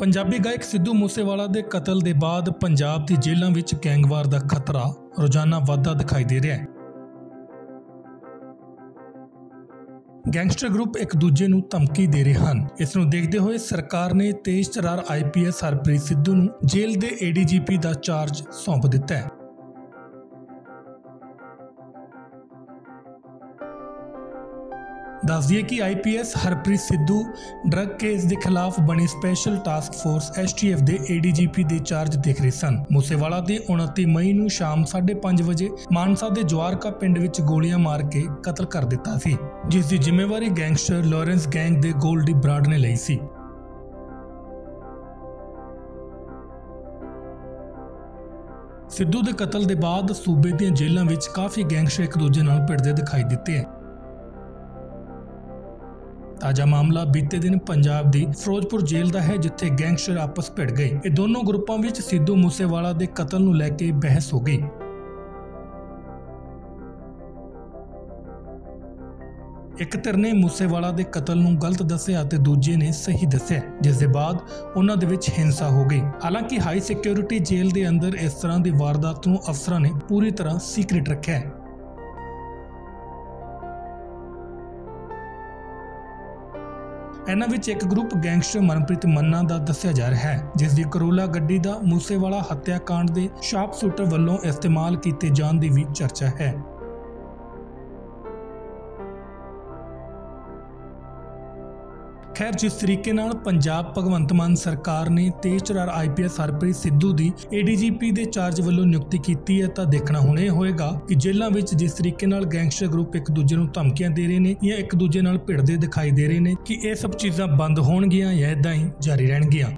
पंजाबी गायक सिद्धू मूसेवाला के कतल के बाद पंजाब की जेलों में गैंगवार का खतरा रोजाना वाधा दिखाई दे रहा है। गैंगस्टर ग्रुप एक दूजे नूं धमकी दे रहे हैं। इसनूं देखते हुए सरकार ने तेज तरार IPS हरप्रीत सिद्धू नूं जेल के ADGP का चार्ज सौंप दिता है। दस दिए कि IPS Harpreet Sidhu drug case के खिलाफ बनी स्पैशल टास्क फोर्स STF के ADGP के चार्ज देख रहे सन। मूसेवाला ने 29 मई को शाम 5:30 बजे मानसा के जवारका पिंड विच गोलियां मार के कतल कर दिता सी, जिसकी जिम्मेवारी गैंगस्टर लॉरेंस गैंग के गोल्डी ब्राड ने ली सी। सिद्धू के कतल के बाद सूबे दी जेलों में काफी गैंगस्टर एक दूजे नाल भिड़दे दिखाई दिते हैं। ताजा मामला बीते दिन पंजाब की फिरोजपुर जेल का है, जिथे गैंगस्टर आपस भिड़ गए। ये दोनों ग्रुपों में सिद्धू मूसेवाला के कतल नूं लैके बहस हो गई। एक धिर ने मूसेवाला के कतल नूं गलत दस्सिया ते दूजे ने सही दस्सिया, जिस दे बाद उन्हां दे विच हिंसा हो गई। हालांकि हाई सिक्योरिटी जेल के अंदर इस तरह की वारदात नूं अफसरां ने पूरी तरह सीक्रेट रखा है। इन्हां विच एक ग्रुप गैंगस्टर मनप्रीत मन्ना का दस्सिया जा रहा है, जिसकी करोला गड्डी का मूसेवाला हत्याकांड के शार्प शूटर वालों इस्तेमाल किए जाने की भी चर्चा है। खैर, जिस तरीके नाल पंजाब भगवंत मान सरकार ने तेज तरार IPS हरप्रीत सिद्धू की ADGP के चार्ज वालों नियुक्ति की है, तो देखना हुण यह होएगा कि जेलों में जिस तरीके नाल गैंगस्टर ग्रुप एक दूजे नूं धमकियां दे रहे हैं या एक दूजे नाल भिड़दे दिखाई दे रहे हैं, कि यह सब चीज़ां बंद होणगियां या इदां ही जारी रहणगियां।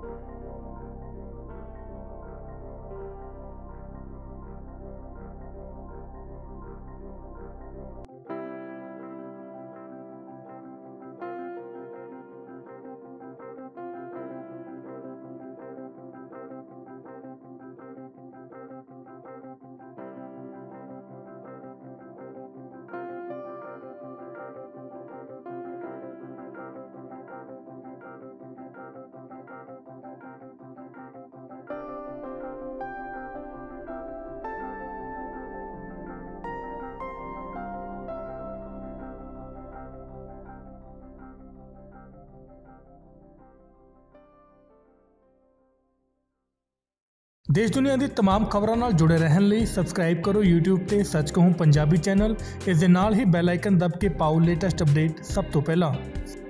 देश दुनिया की तमाम खबरों नाल जुड़े रहने लिए सबसक्राइब करो YouTube ते सच कहूं पंजाबी चैनल। इस दे नाल ही बैल आइकन दब के पाओ लेटेस्ट अपडेट सब तो पहला।